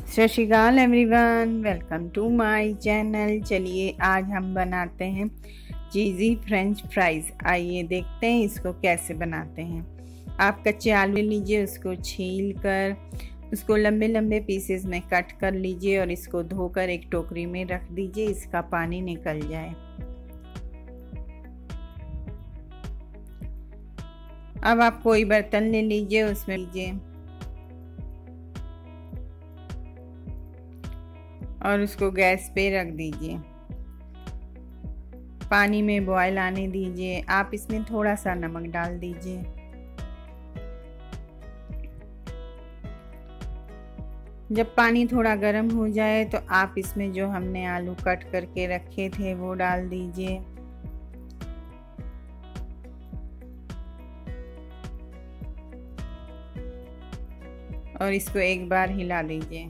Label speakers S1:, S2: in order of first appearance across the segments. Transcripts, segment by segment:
S1: सत Sri Akal everyone, welcome to my channel. चलिए आज हम बनाते हैं चीज़ी फ्रेंच फ्राइज़। आइए देखते हैं इसको कैसे बनाते हैं। आप कच्चे आलू ले लीजिए, उसको छील कर उसको लंबे लंबे पीसेस में कट कर लीजिए और इसको धोकर एक टोकरी में रख दीजिए, इसका पानी निकल जाए। अब आप कोई बर्तन ले लीजिए, उसमें लीजिए और उसको गैस पे रख दीजिए। पानी में बॉयल आने दीजिए। आप इसमें थोड़ा सा नमक डाल दीजिए। जब पानी थोड़ा गर्म हो जाए तो आप इसमें जो हमने आलू कट करके रखे थे वो डाल दीजिए। और इसको एक बार हिला दीजिए।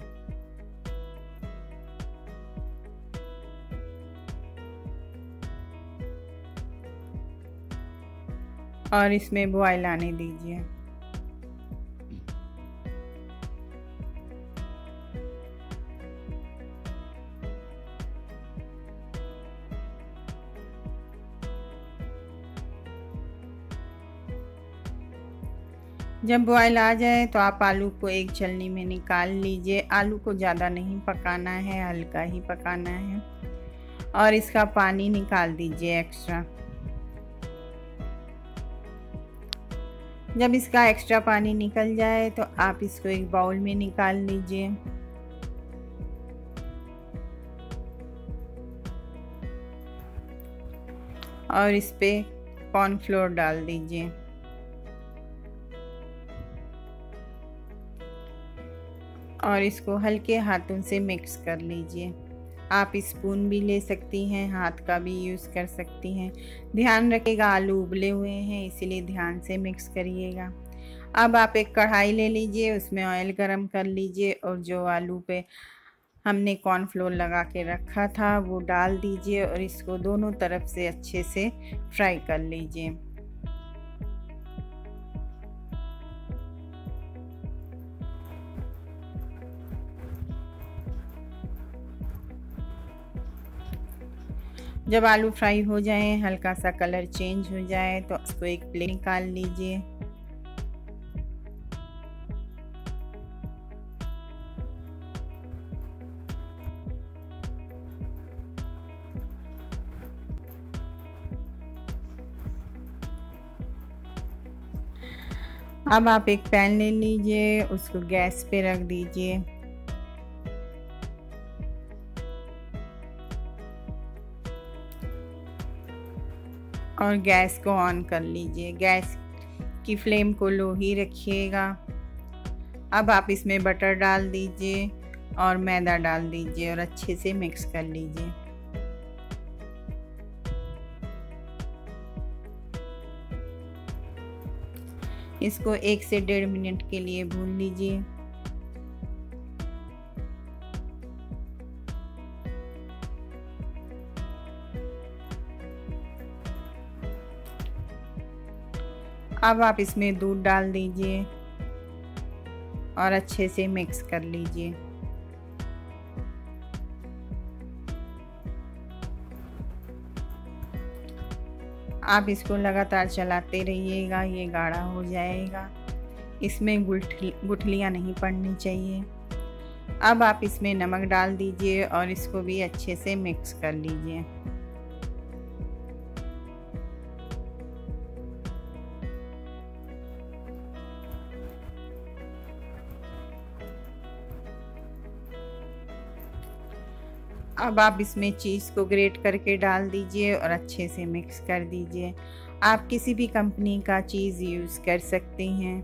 S1: और इसमें बॉयल आने दीजिए। जब बॉयल आ जाए तो आप आलू को एक छलनी में निकाल लीजिए। आलू को ज़्यादा नहीं पकाना है, हल्का ही पकाना है। और इसका पानी निकाल दीजिए एक्स्ट्रा। जब इसका एक्स्ट्रा पानी निकल जाए तो आप इसको एक बाउल में निकाल लीजिए। और इस पे कॉर्नफ्लोर डाल दीजिए। और इसको हल्के हाथों से मिक्स कर लीजिए। आप स्पून भी ले सकती हैं, हाथ का भी यूज़ कर सकती हैं। ध्यान रखिएगा आलू उबले हुए हैं, इसीलिए ध्यान से मिक्स करिएगा। अब आप एक कढ़ाई ले लीजिए, उसमें ऑयल गरम कर लीजिए और जो आलू पे हमने कॉर्नफ्लोर लगा के रखा था वो डाल दीजिए और इसको दोनों तरफ से अच्छे से फ्राई कर लीजिए। जब आलू फ्राई हो जाए, हल्का सा कलर चेंज हो जाए तो उसको एक प्लेट निकाल लीजिए। अब आप एक पैन ले लीजिए, उसको गैस पे रख दीजिए। और गैस को ऑन कर लीजिए। गैस की फ्लेम को लो ही रखिएगा। अब आप इसमें बटर डाल दीजिए और मैदा डाल दीजिए और अच्छे से मिक्स कर लीजिए। इसको 1 से 1.5 मिनट के लिए भून लीजिए। अब आप इसमें दूध डाल दीजिए और अच्छे से मिक्स कर लीजिए। आप इसको लगातार चलाते रहिएगा, ये गाढ़ा हो जाएगा। इसमें गुठलियाँ नहीं पड़नी चाहिए। अब आप इसमें नमक डाल दीजिए और इसको भी अच्छे से मिक्स कर लीजिए। अब आप इसमें चीज़ को ग्रेट करके डाल दीजिए और अच्छे से मिक्स कर दीजिए। आप किसी भी कंपनी का चीज़ यूज़ कर सकती हैं।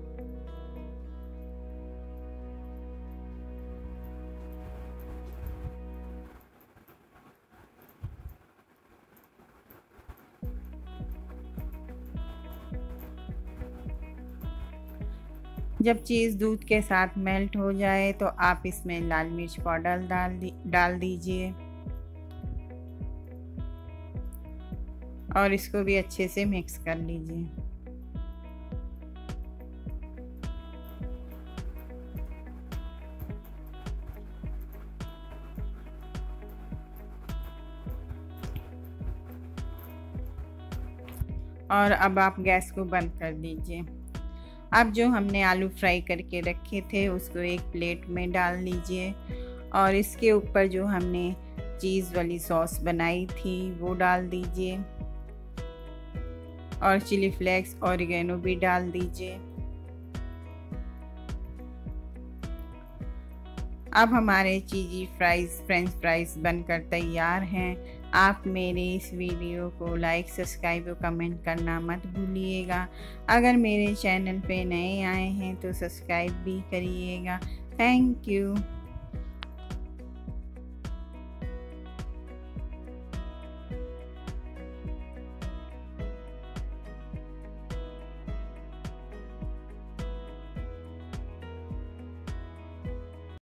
S1: जब चीज़ दूध के साथ मेल्ट हो जाए तो आप इसमें लाल मिर्च पाउडर डाल दीजिए और इसको भी अच्छे से मिक्स कर लीजिए। और अब आप गैस को बंद कर दीजिए। अब जो हमने आलू फ्राई करके रखे थे उसको एक प्लेट में डाल लीजिए और इसके ऊपर जो हमने चीज़ वाली सॉस बनाई थी वो डाल दीजिए और चिली फ्लेक्स ऑरिगेनो भी डाल दीजिए। अब हमारे चीज़ी फ्रेंच फ्राइज बनकर तैयार हैं। आप मेरे इस वीडियो को लाइक, सब्सक्राइब और कमेंट करना मत भूलिएगा। अगर मेरे चैनल पे नए आए हैं तो सब्सक्राइब भी करिएगा। Thank you.